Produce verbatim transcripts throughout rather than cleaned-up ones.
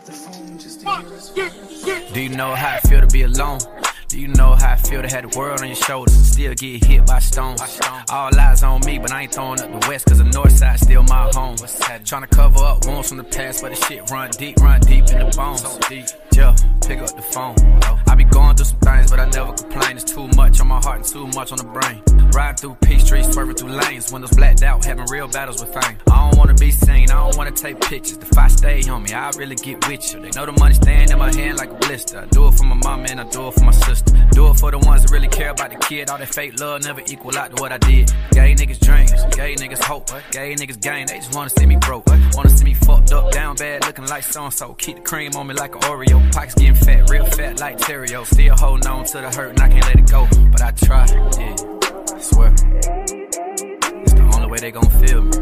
Do you know how it feel to be alone? Do you know how I feel to have the world on your shoulders and still get hit by stones? All eyes on me, but I ain't throwing up the west, cause the north side still my home. Tryna cover up wounds from the past, but the shit run deep, run deep in the bones. Yeah, pick up the phone. I be going through some things, but I never complain. It's too much on my heart and too much on the brain. Riding through P streets, swerving through lanes, windows blacked out, having real battles with fame. I don't wanna be seen, I don't wanna take pictures. The fight stay on me, I really get with you. They know the money staying in my hand like a blister. I do it for my mama and I do it for my sister. Do it for the ones that really care about the kid. All that fake love never equal out to what I did. Gay niggas dreams, gay niggas hope, gay niggas game. They just wanna see me broke, wanna see me fucked up, down bad, looking like so-and-so. Keep the cream on me like an Oreo. Pockets getting fat, real fat like Terrio. Still holding on to the hurt and I can't let it go, but I try, yeah, I swear. It's the only way they gon' feel me.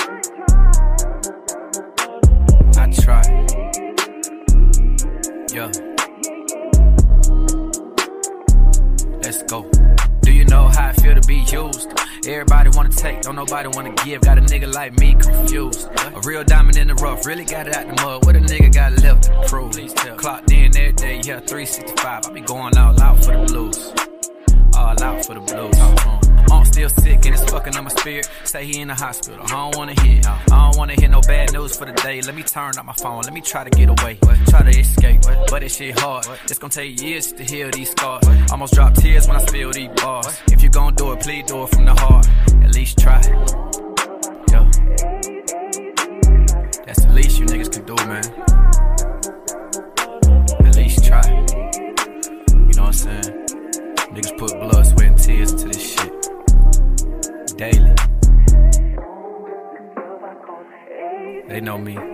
I try, yeah. Let's go. Do you know how I feel to be used? Everybody wanna take, don't nobody wanna give. Got a nigga like me confused. A real diamond in the rough, really got it out the mud. What a nigga got left to prove? Clocked in every day, yeah, three sixty-five. I be going all out for the blues. All out for the blues. I'm still sick and it's fucking on my spirit. Say he in the hospital, I don't wanna hear. I don't wanna hear no bad news for the day. Let me turn up my phone, let me try to get away. Try to escape, but this shit hard. It's gonna take years to heal these scars. Almost drop tears when I spill these bars. If you gon' do it, please do it from the heart. At least try. Yeah. That's the least you niggas can do, man. At least try. You know what I'm saying? Niggas put blood, sweat, and tears into this shit daily. They know me.